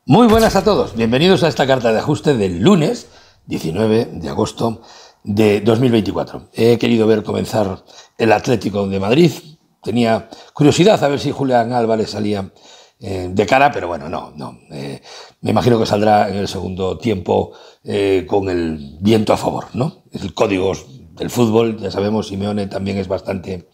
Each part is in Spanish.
Muy buenas a todos, bienvenidos a esta carta de ajuste del lunes 19 de agosto de 2024. He querido ver comenzar el Atlético de Madrid, tenía curiosidad a ver si Julián Álvarez salía de cara, pero bueno, no. Me imagino que saldrá en el segundo tiempo con el viento a favor, ¿no? Es el código del fútbol, ya sabemos, Simeone también es bastante...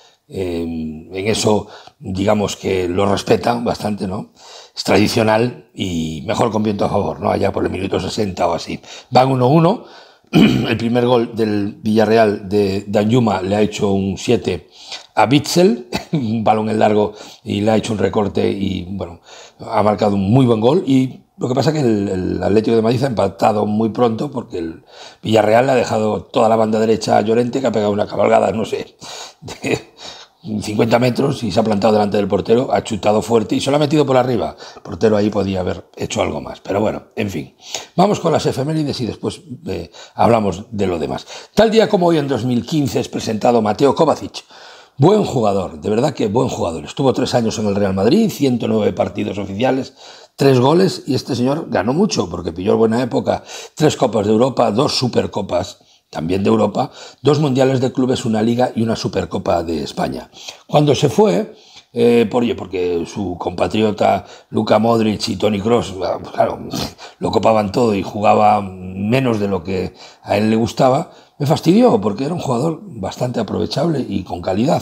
en eso, digamos que lo respeta bastante, ¿no? Es tradicional y mejor con viento a favor, ¿no? Allá por el minuto 60 o así. Van 1-1. El primer gol del Villarreal de Danjuma le ha hecho un 7 a Witsel, un balón en largo, y le ha hecho un recorte y, bueno, ha marcado un muy buen gol. Y lo que pasa es que el Atlético de Madrid ha empatado muy pronto porque el Villarreal le ha dejado toda la banda derecha a Llorente, que ha pegado una cabalgada, no sé, de 50 metros y se ha plantado delante del portero, ha chutado fuerte y se lo ha metido por arriba. El portero ahí podía haber hecho algo más, pero bueno, en fin. Vamos con las efemérides y después hablamos de lo demás. Tal día como hoy en 2015 es presentado Mateo Kovacic. Buen jugador, de verdad que buen jugador. Estuvo 3 años en el Real Madrid, 109 partidos oficiales, 3 goles, y este señor ganó mucho porque pilló buena época. 3 Copas de Europa, 2 Supercopas también de Europa, 2 mundiales de clubes, una liga y una Supercopa de España. Cuando se fue, porque su compatriota Luka Modric y Toni Kroos, claro, lo copaban todo y jugaba menos de lo que a él le gustaba, me fastidió porque era un jugador bastante aprovechable y con calidad.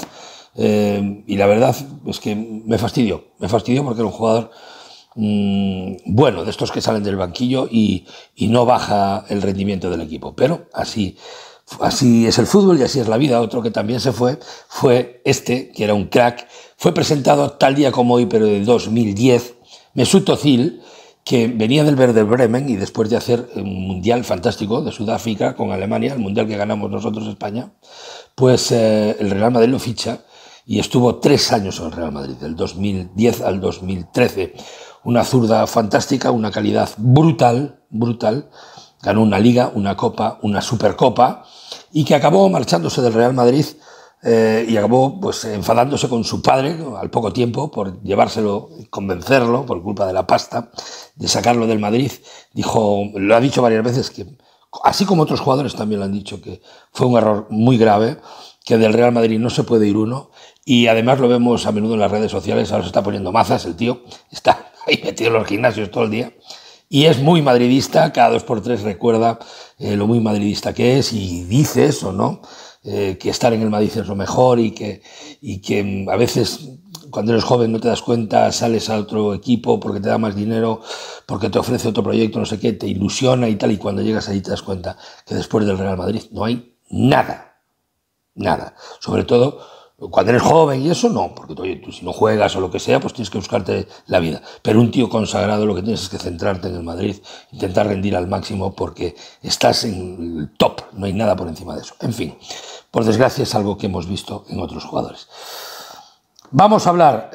Y la verdad es que me fastidió porque era un jugador bueno, de estos que salen del banquillo y no baja el rendimiento del equipo. Pero así es el fútbol y así es la vida. Otro que también se fue este, que era un crack. Fue presentado tal día como hoy, pero de 2010, Mesut Özil, que venía del Werder Bremen y después de hacer un mundial fantástico de Sudáfrica con Alemania, el mundial que ganamos nosotros España, pues el Real Madrid lo ficha y estuvo 3 años en el Real Madrid, del 2010 al 2013. Una zurda fantástica, una calidad brutal, ganó una liga, una copa, una supercopa, y que acabó marchándose del Real Madrid y acabó pues enfadándose con su padre al poco tiempo por llevárselo, convencerlo por culpa de la pasta, de sacarlo del Madrid. Lo ha dicho varias veces, que así como otros jugadores también lo han dicho, que fue un error muy grave, que del Real Madrid no se puede ir uno, y además lo vemos a menudo en las redes sociales. Ahora se está poniendo mazas, el tío está ahí metido en los gimnasios todo el día, y es muy madridista, cada 2 por 3 recuerda lo muy madridista que es, y dice eso, ¿no? Que estar en el Madrid es lo mejor, y que a veces cuando eres joven no te das cuenta, sales a otro equipo porque te da más dinero, porque te ofrece otro proyecto, no sé qué, te ilusiona y tal, y cuando llegas ahí te das cuenta que después del Real Madrid no hay nada. Sobre todo cuando eres joven y eso no, porque oye, tú si no juegas o lo que sea, pues tienes que buscarte la vida. Pero un tío consagrado, lo que tienes es que centrarte en el Madrid, intentar rendir al máximo porque estás en el top, no hay nada por encima de eso. En fin, por desgracia es algo que hemos visto en otros jugadores. Vamos a hablar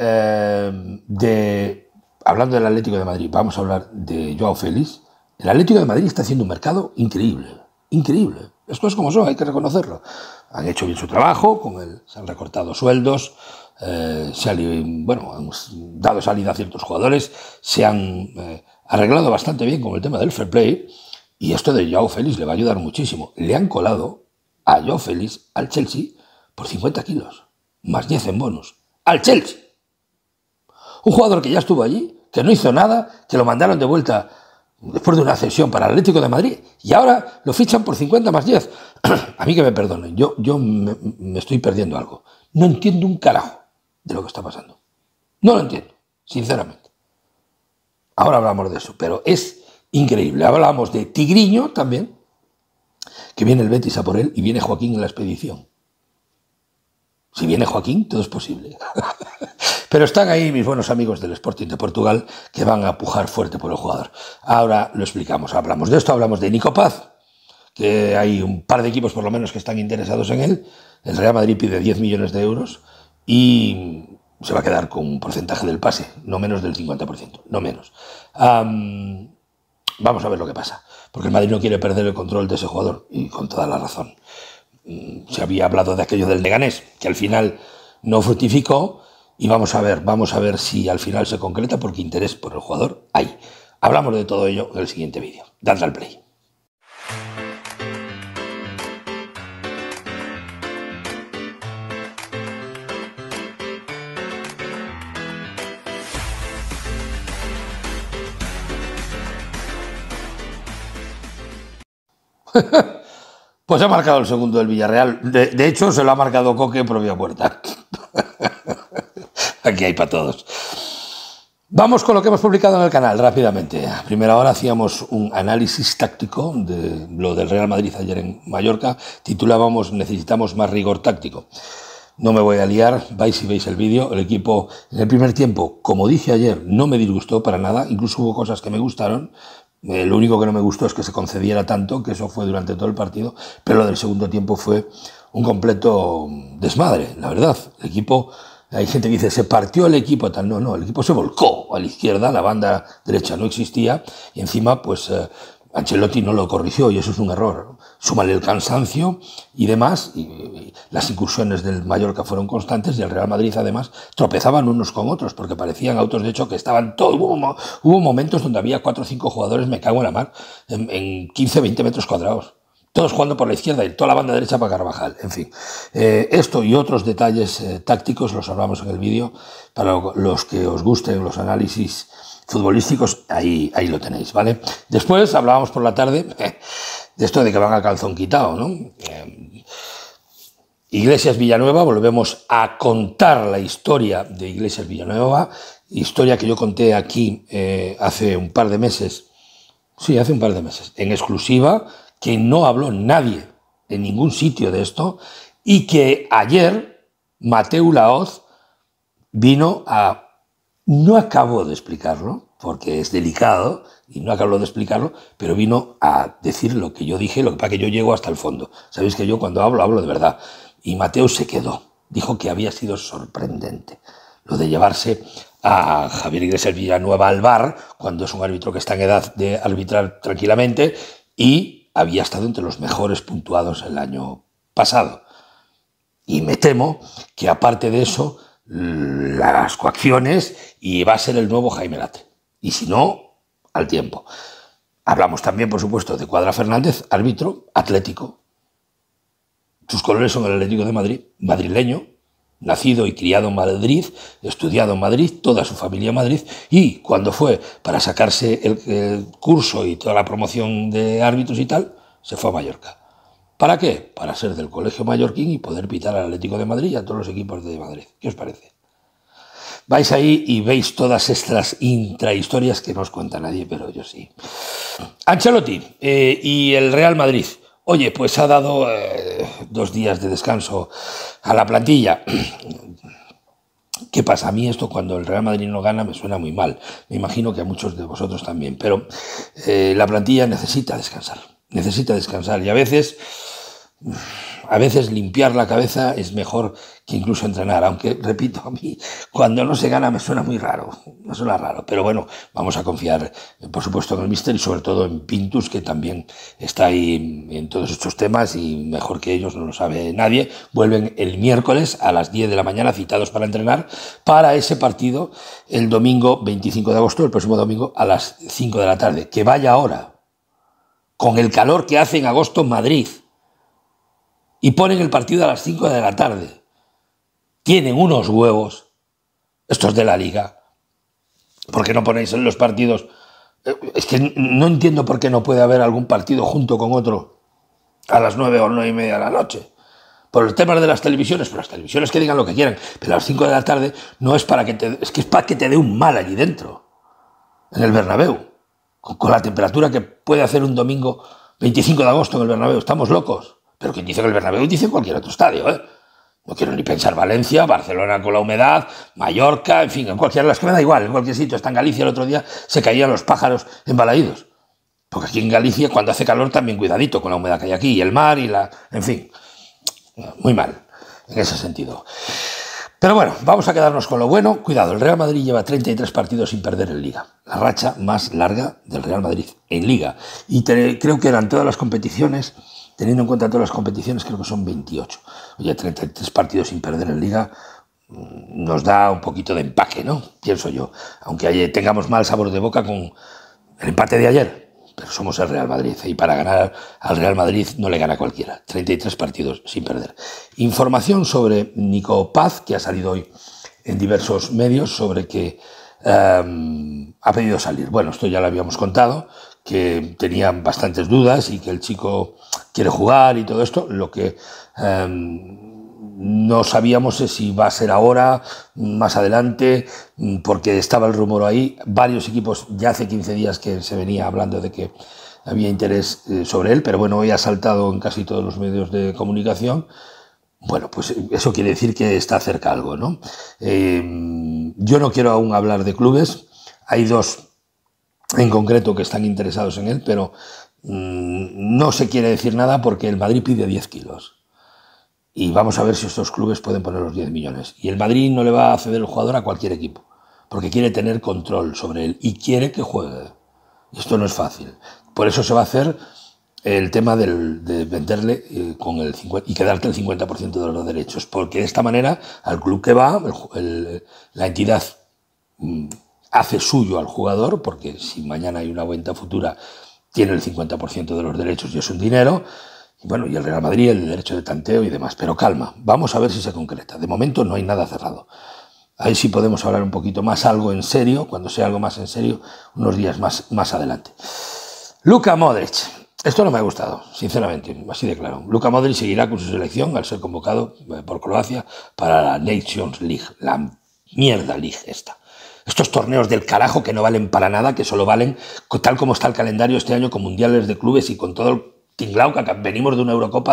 hablando del Atlético de Madrid, vamos a hablar de Joao Félix. El Atlético de Madrid está haciendo un mercado increíble. Las cosas como son, hay que reconocerlo. Han hecho bien su trabajo, se han recortado sueldos, han dado salida a ciertos jugadores, se han arreglado bastante bien con el tema del fair play, y esto de Joao Félix le va a ayudar muchísimo. Le han colado a Joao Félix al Chelsea por 50 kilos, más 10 en bonus. ¡Al Chelsea! Un jugador que ya estuvo allí, que no hizo nada, que lo mandaron de vuelta después de una cesión para el Atlético de Madrid, y ahora lo fichan por 50 más 10. A mí que me perdonen, yo me estoy perdiendo algo. No entiendo un carajo de lo que está pasando. No lo entiendo, sinceramente. Ahora hablamos de eso, pero es increíble. Hablamos de Tigriño también, que viene el Betis a por él, y viene Joaquín en la expedición. Si viene Joaquín, todo es posible. Pero están ahí mis buenos amigos del Sporting de Portugal, que van a pujar fuerte por el jugador. Ahora lo explicamos, hablamos de esto, hablamos de Nico Paz, que hay un par de equipos por lo menos que están interesados en él. El Real Madrid pide 10 millones de euros y se va a quedar con un porcentaje del pase, no menos del 50%, no menos. Vamos a ver lo que pasa, porque el Madrid no quiere perder el control de ese jugador, y con toda la razón. Se había hablado de aquello del Leganés, que al final no fructificó, y vamos a ver si al final se concreta, porque interés por el jugador hay. Hablamos de todo ello en el siguiente vídeo. Dadle al play. Pues ha marcado el segundo del Villarreal. De hecho, se lo ha marcado Coque en propia puerta. Aquí hay para todos. Vamos con lo que hemos publicado en el canal rápidamente. A primera hora hacíamos un análisis táctico de lo del Real Madrid ayer en Mallorca. Titulábamos "Necesitamos más rigor táctico". No me voy a liar, vais y veis el vídeo. El equipo en el primer tiempo, como dije ayer, no me disgustó para nada. Incluso hubo cosas que me gustaron. Lo único que no me gustó es que se concediera tanto, que eso fue durante todo el partido, pero lo del segundo tiempo fue un completo desmadre, la verdad. El equipo, hay gente que dice, se partió el equipo, tal. No, el equipo se volcó a la izquierda, la banda derecha no existía, y encima, pues, Ancelotti no lo corrigió, y eso es un error. Súmale el cansancio y demás, y las incursiones del Mallorca fueron constantes, y el Real Madrid, además, tropezaban unos con otros, porque parecían autos de choque, estaban todos. Hubo momentos donde había 4 o 5 jugadores, me cago en la mar, en 15, 20 metros cuadrados. Todos jugando por la izquierda y toda la banda derecha para Carvajal. En fin, esto y otros detalles tácticos los hablamos en el vídeo. Para los que os gusten los análisis futbolísticos, ahí lo tenéis, ¿vale? Después hablábamos por la tarde de esto de que van a calzón quitado, ¿no? Iglesias Villanueva, volvemos a contar la historia de Iglesias Villanueva, historia que yo conté aquí hace un par de meses, en exclusiva, que no habló nadie en ningún sitio de esto, y que ayer Mateu Laoz vino a... No acabó de explicarlo, porque es delicado, y no acabó de explicarlo, pero vino a decir lo que yo dije, lo que pasa que yo llego hasta el fondo. Sabéis que yo cuando hablo de verdad. Y Mateu se quedó, dijo que había sido sorprendente lo de llevarse a Javier Iglesias Villanueva al VAR, cuando es un árbitro que está en edad de arbitrar tranquilamente, y había estado entre los mejores puntuados el año pasado. Y me temo que aparte de eso, las coacciones, y va a ser el nuevo Jaime Latre. Y si no, al tiempo. Hablamos también, por supuesto, de Cuadra Fernández, árbitro atlético. Sus colores son el Atlético de Madrid, madrileño, nacido y criado en Madrid, estudiado en Madrid, toda su familia en Madrid, y cuando fue para sacarse el curso y toda la promoción de árbitros y tal, se fue a Mallorca. ¿Para qué? Para ser del colegio mallorquín y poder pitar al Atlético de Madrid y a todos los equipos de Madrid. ¿Qué os parece? Vais ahí y veis todas estas intrahistorias que no os cuenta nadie, pero yo sí. Ancelotti y el Real Madrid. Oye, pues ha dado 2 días de descanso a la plantilla. ¿Qué pasa? A mí esto, cuando el Real Madrid no gana, me suena muy mal. Me imagino que a muchos de vosotros también. Pero la plantilla necesita descansar. Necesita descansar. Y a veces limpiar la cabeza es mejor que incluso entrenar, aunque, repito, a mí cuando no se gana me suena muy raro, me suena raro, pero bueno, vamos a confiar, por supuesto, en el míster y sobre todo en Pintus, que también está ahí en todos estos temas y mejor que ellos no lo sabe nadie. Vuelven el miércoles a las 10 de la mañana, citados para entrenar, para ese partido el domingo 25 de agosto, el próximo domingo a las 5 de la tarde. Que vaya ahora, con el calor que hace en agosto en Madrid, y ponen el partido a las 5 de la tarde. Tienen unos huevos, estos de la Liga. ¿Por qué no ponéis en los partidos? Es que no entiendo por qué no puede haber algún partido junto con otro a las 9 o 9:30 de la noche. Por el tema de las televisiones, pero las televisiones que digan lo que quieran, pero a las 5 de la tarde no es para que es que es para que te dé un mal allí dentro, en el Bernabéu, con la temperatura que puede hacer un domingo 25 de agosto en el Bernabéu. Estamos locos. Pero quien dice que el Bernabéu dice cualquier otro estadio, ¿eh? No quiero ni pensar Valencia, Barcelona con la humedad, Mallorca, en fin, en cualquiera de las que me da igual, en cualquier sitio. Está en Galicia el otro día, se caían los pájaros en Balaídos. Porque aquí en Galicia, cuando hace calor, también cuidadito con la humedad que hay aquí, y el mar, y en fin, muy mal, en ese sentido. Pero bueno, vamos a quedarnos con lo bueno. Cuidado, el Real Madrid lleva 33 partidos sin perder en Liga. La racha más larga del Real Madrid en Liga. Y creo que eran todas las competiciones. Teniendo en cuenta todas las competiciones, creo que son 28. Oye, 33 partidos sin perder en Liga nos da un poquito de empaque, ¿no? Pienso yo. Aunque tengamos mal sabor de boca con el empate de ayer, pero somos el Real Madrid y para ganar al Real Madrid no le gana cualquiera. 33 partidos sin perder. Información sobre Nico Paz, que ha salido hoy en diversos medios, sobre que ha pedido salir. Bueno, esto ya lo habíamos contado, que tenían bastantes dudas y que el chico quiere jugar y todo esto. Lo que no sabíamos es si va a ser ahora, más adelante, porque estaba el rumor ahí. Varios equipos, ya hace 15 días que se venía hablando de que había interés sobre él, pero bueno, hoy ha saltado en casi todos los medios de comunicación. Bueno, pues eso quiere decir que está cerca algo, ¿no? Yo no quiero aún hablar de clubes. Hay dos en concreto que están interesados en él, pero no se quiere decir nada porque el Madrid pide 10 kilos. Y vamos a ver si estos clubes pueden poner los 10 millones. Y el Madrid no le va a ceder el jugador a cualquier equipo, porque quiere tener control sobre él y quiere que juegue. Y esto no es fácil. Por eso se va a hacer el tema de venderle con el 50, y quedarte el 50% de los derechos, porque de esta manera al club que va, la entidad hace suyo al jugador, porque si mañana hay una venta futura tiene el 50% de los derechos y es un dinero, y bueno, y el Real Madrid el derecho de tanteo y demás, pero calma, vamos a ver si se concreta. De momento no hay nada cerrado. Ahí sí podemos hablar un poquito más algo en serio, cuando sea algo más en serio, unos días más adelante. Luka Modric. Esto no me ha gustado, sinceramente, así de claro. Luka Modric seguirá con su selección al ser convocado por Croacia para la Nations League, la mierda League esta. Estos torneos del carajo que no valen para nada, que solo valen, tal como está el calendario este año, con mundiales de clubes y con todo el tinglao, que venimos de una Eurocopa,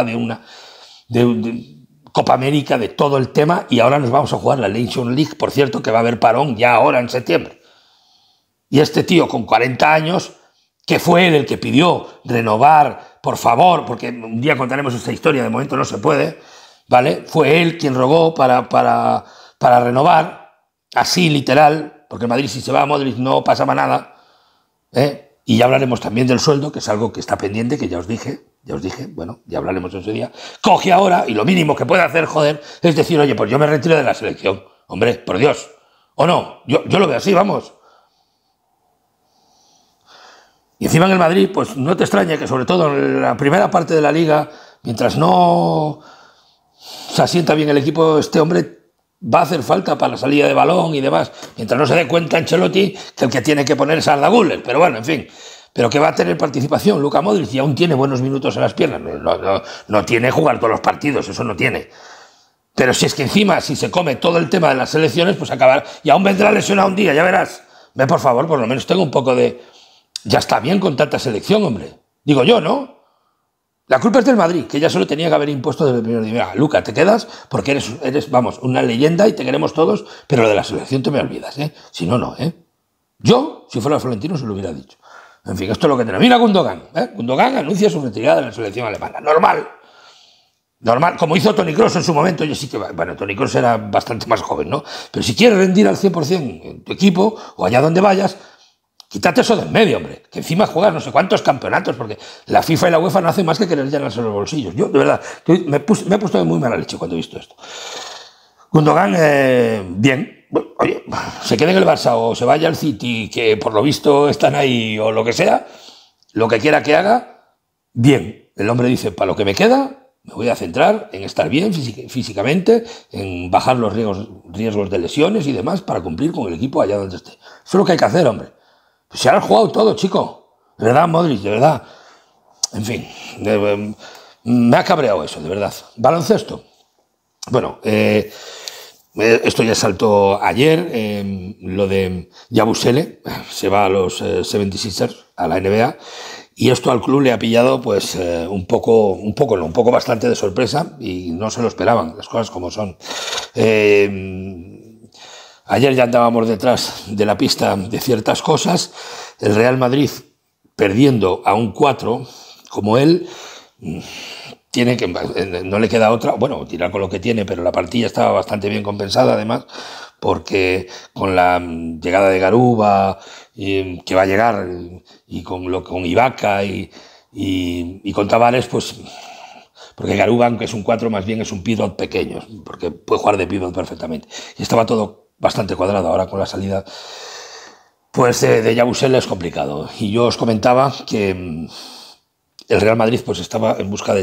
de Copa América, de todo el tema, y ahora nos vamos a jugar la Nations League, por cierto, que va a haber parón ya ahora en septiembre. Y este tío con 40 años... que fue él el que pidió renovar, por favor, porque un día contaremos esta historia, de momento no se puede, ¿vale? Fue él quien rogó para renovar, así literal, porque en Madrid si se va a Modric no pasaba nada, ¿eh? Y ya hablaremos también del sueldo, que es algo que está pendiente, que ya os dije, bueno, ya hablaremos ese día. Coge ahora, y lo mínimo que puede hacer, joder, es decir, oye, pues yo me retiro de la selección, hombre, por Dios, o no, yo lo veo así, vamos. Y encima en el Madrid, pues no te extraña que sobre todo en la primera parte de la liga, mientras no se asienta bien el equipo, este hombre va a hacer falta para la salida de balón y demás, mientras no se dé cuenta Ancelotti que el que tiene que poner es Arda Güler, pero bueno, en fin, pero que va a tener participación Luka Modric y aún tiene buenos minutos en las piernas, no tiene jugar todos los partidos, eso no tiene. Pero si es que encima, si se come todo el tema de las selecciones, pues acabar, y aún vendrá lesionado un día, ya verás. Ve, por favor, por lo menos tengo un poco de... Ya está bien con tanta selección, hombre. Digo yo, ¿no? La culpa es del Madrid, que ya solo tenía que haber impuesto desde el primer día. Mira, Luka, te quedas porque eres, vamos, una leyenda y te queremos todos, pero lo de la selección te me olvidas, ¿eh? Si no, no, ¿eh? Yo, si fuera Florentino, se lo hubiera dicho. En fin, esto es lo que tenemos. Mira Gundogan, ¿eh? Gundogan anuncia su retirada de la selección alemana. Normal. Normal, como hizo Toni Kroos en su momento. Yo sí que, bueno, Toni Kroos era bastante más joven, ¿no? Pero si quieres rendir al 100% en tu equipo o allá donde vayas, quítate eso de en medio, hombre, que encima juegas no sé cuántos campeonatos, porque la FIFA y la UEFA no hacen más que querer llenarse los bolsillos. Yo, de verdad, me he puesto de muy mala leche cuando he visto esto. Gundogan, bien, bueno, oye, se quede en el Barça o se vaya al City, que por lo visto están ahí, o lo que sea, lo que quiera que haga, bien. El hombre dice, para lo que me queda, me voy a centrar en estar bien físicamente, en bajar los riesgos de lesiones y demás, para cumplir con el equipo allá donde esté. Eso es lo que hay que hacer, hombre. Pues se han jugado todo, chico. De verdad, Modric, de verdad. En fin, me ha cabreado eso, de verdad. Baloncesto. Bueno, esto ya saltó ayer, lo de Yabusele, se va a los 76ers, a la NBA, y esto al club le ha pillado pues un poco bastante de sorpresa, y no se lo esperaban, las cosas como son. Ayer ya andábamos detrás de la pista de ciertas cosas. El Real Madrid, perdiendo a un 4 como él, tiene que, no le queda otra, bueno, tirar con lo que tiene, pero la plantilla estaba bastante bien compensada además, porque con la llegada de Garuba, que va a llegar, y con Ibaka y con Tavares, pues... Porque Garuba, aunque es un 4, más bien es un pivot pequeño, porque puede jugar de pivot perfectamente. Y estaba todo bastante cuadrado ahora con la salida Pues de Yabusel es complicado. Y yo os comentaba que el Real Madrid pues estaba en busca de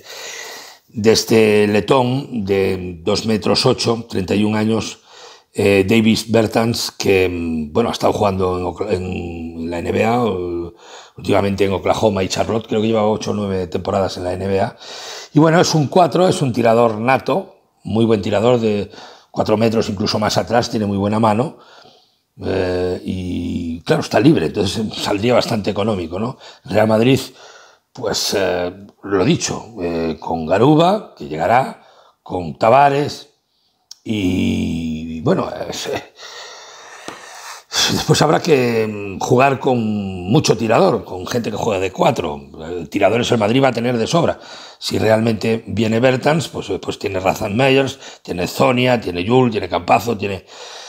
este letón de 2 metros 8, 31 años, Davis Bertans, que bueno, ha estado jugando en la NBA, últimamente en Oklahoma y Charlotte, creo que lleva 8 o 9 temporadas en la NBA. Y bueno, es un 4, es un tirador nato, muy buen tirador de 4 metros, incluso más atrás, tiene muy buena mano. Y claro, está libre, entonces saldría bastante económico, ¿no? Real Madrid, pues lo dicho, con Garuba, que llegará, con Tavares, y bueno, después habrá que jugar con mucho tirador, con gente que juega de 4. Tiradores el Madrid va a tener de sobra. Si realmente viene Bertans, pues tiene Razan Meyers, tiene Zonia, tiene Yul, tiene Campazzo, tiene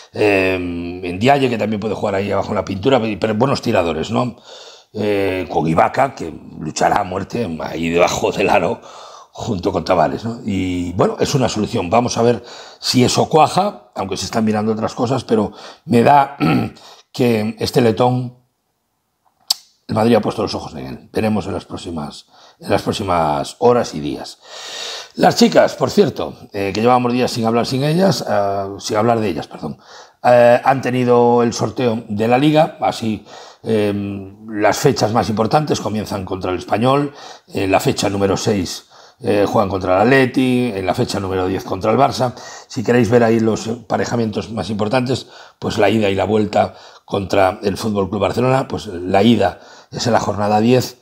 Ndiaye, que también puede jugar ahí abajo en la pintura, pero buenos tiradores, ¿no? Con Ibaka, que luchará a muerte ahí debajo del aro junto con Tavares, ¿no? Y bueno, es una solución. Vamos a ver si eso cuaja, aunque se están mirando otras cosas, pero me da que este letón, el Madrid ha puesto los ojos en él. Veremos en las próximas horas y días. Las chicas, por cierto, que llevábamos días sin hablar de ellas, han tenido el sorteo de la Liga, así las fechas más importantes comienzan contra el Español, en la fecha número 6 juegan contra el Atleti, en la fecha número 10 contra el Barça. Si queréis ver ahí los emparejamientos más importantes, pues la ida y la vuelta contra el Fútbol Club Barcelona, pues la ida es en la jornada 10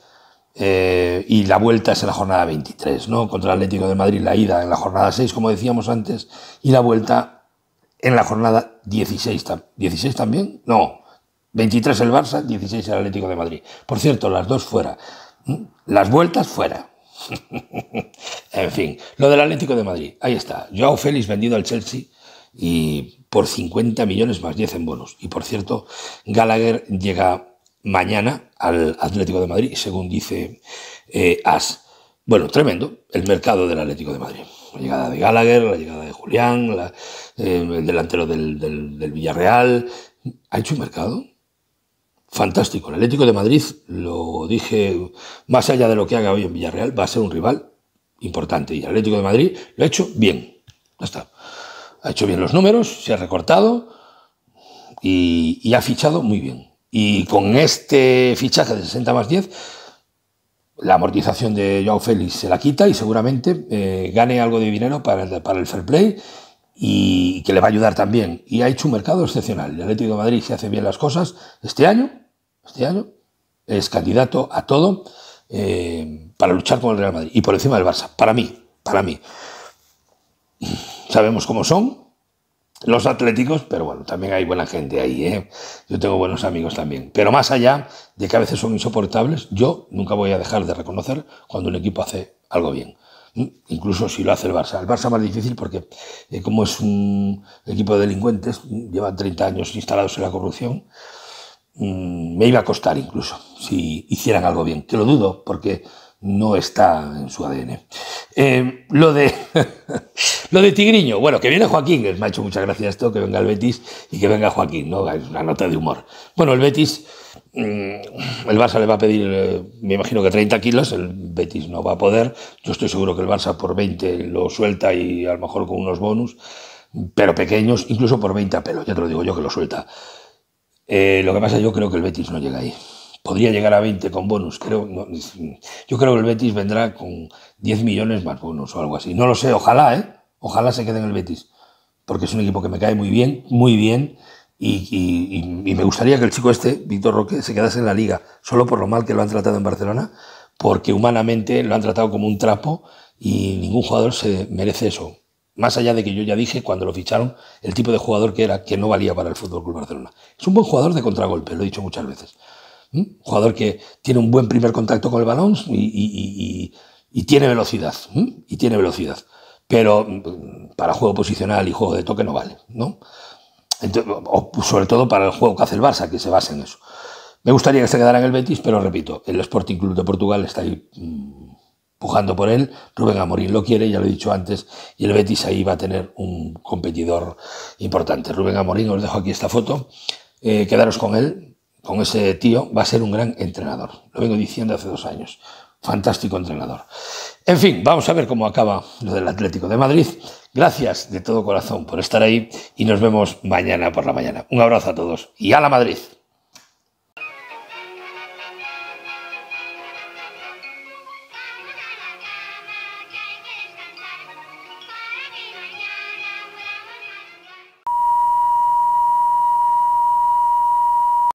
y la vuelta es en la jornada 23, ¿no? Contra el Atlético de Madrid, la ida en la jornada 6, como decíamos antes, y la vuelta en la jornada 16. ¿16 también? No, 23 el Barça, 16 el Atlético de Madrid. Por cierto, las dos fuera. Las vueltas fuera. En fin, lo del Atlético de Madrid, ahí está. Joao Félix vendido al Chelsea y por 50 millones más 10 en bonos. Y por cierto, Gallagher llega mañana al Atlético de Madrid, según dice AS. Bueno, tremendo el mercado del Atlético de Madrid. La llegada de Gallagher, la llegada de Julián, el delantero del Villarreal. ¿Ha hecho un mercado? Fantástico. El Atlético de Madrid, lo dije, más allá de lo que haga hoy en Villarreal, va a ser un rival importante. Y el Atlético de Madrid lo ha hecho bien. Ya está. Ha hecho bien los números, se ha recortado y ha fichado muy bien. Y con este fichaje de 60 más 10, la amortización de Joao Félix se la quita y seguramente gane algo de dinero para el fair play y que le va a ayudar también. Y ha hecho un mercado excepcional. El Atlético de Madrid, si hace bien las cosas, este año es candidato a todo para luchar con el Real Madrid y por encima del Barça. Para mí. Sabemos cómo son los atléticos, pero bueno, también hay buena gente ahí, ¿eh? Yo tengo buenos amigos también. Pero más allá de que a veces son insoportables, yo nunca voy a dejar de reconocer cuando un equipo hace algo bien. Incluso si lo hace el Barça. El Barça más difícil porque como es un equipo de delincuentes, llevan 30 años instalados en la corrupción, me iba a costar incluso si hicieran algo bien, que lo dudo porque no está en su ADN. Lo de Tigriño, bueno, que viene Joaquín, me ha hecho mucha gracia esto, que venga el Betis y que venga Joaquín, ¿no? Es una nota de humor. Bueno, el Betis, el Barça le va a pedir, me imagino que 30 kilos, el Betis no va a poder, yo estoy seguro que el Barça por 20 lo suelta y a lo mejor con unos bonus, pero pequeños, incluso por 20 a pelo, ya te lo digo yo que lo suelta. Lo que pasa, yo creo que el Betis no llega ahí. Podría llegar a 20 con bonus, creo. No, yo creo que el Betis vendrá con 10 millones más bonus o algo así. No lo sé, ojalá, ojalá se quede en el Betis, porque es un equipo que me cae muy bien, y me gustaría que el chico Víctor Roque, se quedase en la Liga, solo por lo mal que lo han tratado en Barcelona, porque humanamente lo han tratado como un trapo y ningún jugador se merece eso. Más allá de que yo ya dije cuando lo ficharon el tipo de jugador que era, que no valía para el Fútbol Club Barcelona. Es un buen jugador de contragolpe, lo he dicho muchas veces. Un jugador que tiene un buen primer contacto con el balón y tiene velocidad. Y tiene velocidad. Pero para juego posicional y juego de toque no vale, ¿no? Entonces, o sobre todo para el juego que hace el Barça, que se basa en eso. Me gustaría que se quedara en el Betis, pero repito, el Sporting Club de Portugal está ahí pujando por él. Rubén Amorín lo quiere, ya lo he dicho antes, y el Betis ahí va a tener un competidor importante. Rubén Amorín, os dejo aquí esta foto, quedaros con él, con ese tío, va a ser un gran entrenador. Lo vengo diciendo hace 2 años. Fantástico entrenador. En fin, vamos a ver cómo acaba lo del Atlético de Madrid. Gracias de todo corazón por estar ahí y nos vemos mañana por la mañana. Un abrazo a todos y ¡a la Madrid!